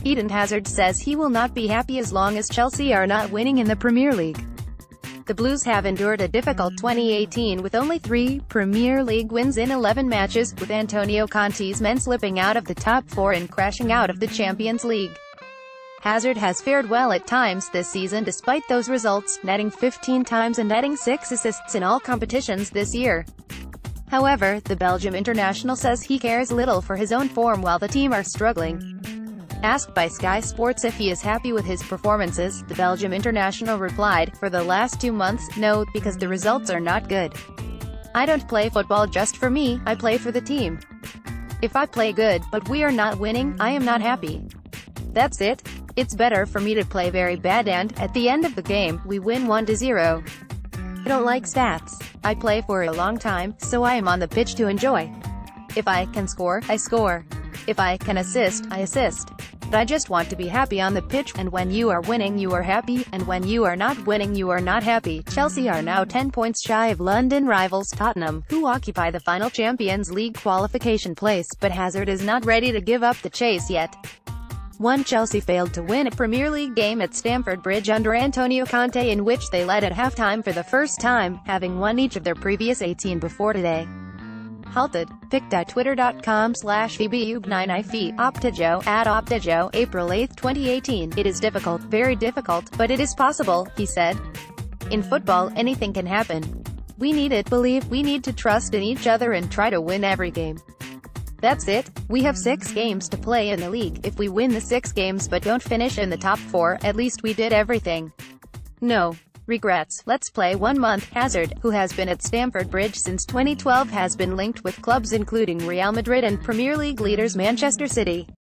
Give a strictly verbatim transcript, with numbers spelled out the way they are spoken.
Eden Hazard says he will not be happy as long as Chelsea are not winning in the Premier League. The Blues have endured a difficult twenty eighteen with only three Premier League wins in eleven matches, with Antonio Conte's men slipping out of the top four and crashing out of the Champions League. Hazard has fared well at times this season despite those results, netting fifteen times and netting six assists in all competitions this year. However, the Belgium international says he cares little for his own form while the team are struggling. Asked by Sky Sports if he is happy with his performances, the Belgium international replied, "For the last two months, no, because the results are not good. I don't play football just for me, I play for the team. If I play good, but we are not winning, I am not happy. That's it. It's better for me to play very bad and, at the end of the game, we win one to zero. I don't like stats. I play for a long time, so I am on the pitch to enjoy. If I can score, I score. If I can assist, I assist. But I just want to be happy on the pitch, and when you are winning you are happy, and when you are not winning you are not happy." Chelsea are now ten points shy of London rivals Tottenham, who occupy the final Champions League qualification place, but Hazard is not ready to give up the chase yet. One Chelsea failed to win a Premier League game at Stamford Bridge under Antonio Conte, in which they led at halftime for the first time, having won each of their previous eighteen before today. Halted. Picked at twitter dot com slash V B U nine I F I. Optajo, at Optajo, April eighth twenty eighteen. "It is difficult, very difficult, but it is possible," he said. "In football, anything can happen. We need to believe, we need to trust in each other and try to win every game. That's it. We have six games to play in the league. If we win the six games but don't finish in the top four, at least we did everything. No regrets. Let's play one month." Hazard, who has been at Stamford Bridge since twenty twelve, has been linked with clubs including Real Madrid and Premier League leaders Manchester City.